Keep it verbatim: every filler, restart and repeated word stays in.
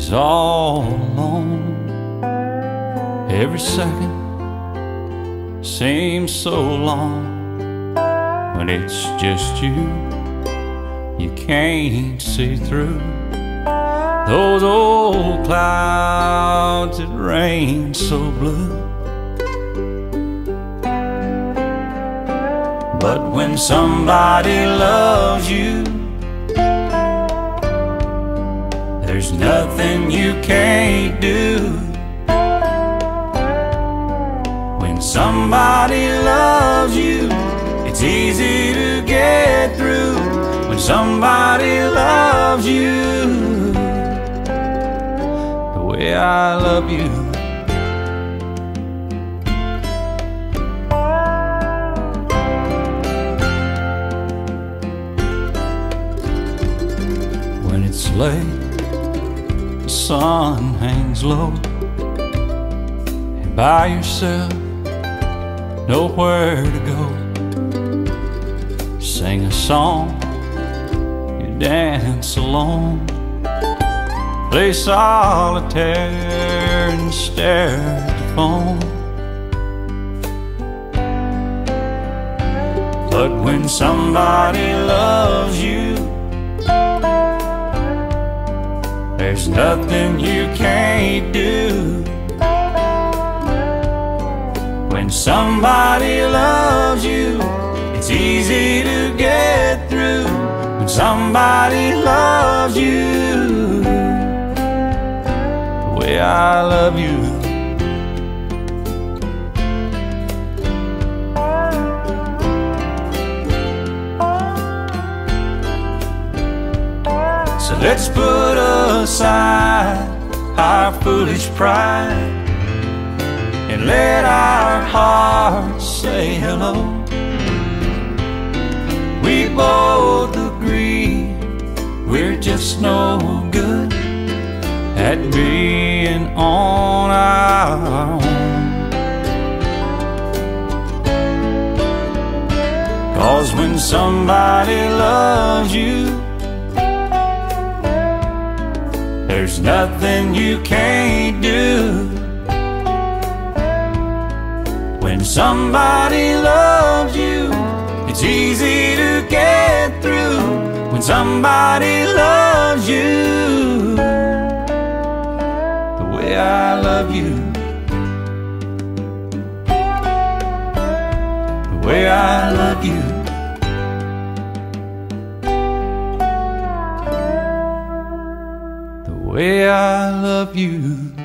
is all alone. Every second seems so long when it's just you. You can't see through those old clouds that rain so blue. But when somebody loves you, there's nothing you can't do. When somebody loves you, it's easy to get through. When somebody loves you the way I love you. When it's late, the sun hangs low, and by yourself, nowhere to go. Sing a song, you dance alone, play solitaire and stare at the phone. But when somebody loves you, there's nothing you can't do. When somebody loves you, it's easy to get through. When somebody loves you the way I love you. So let's put aside our foolish pride and let our hearts say hello. We both agree we're just no good at being on our own. 'Cause when somebody loves you, there's nothing you can't do. When somebody loves you, it's easy to get through. When somebody loves you the way I love you, the way I love you, the way I love you.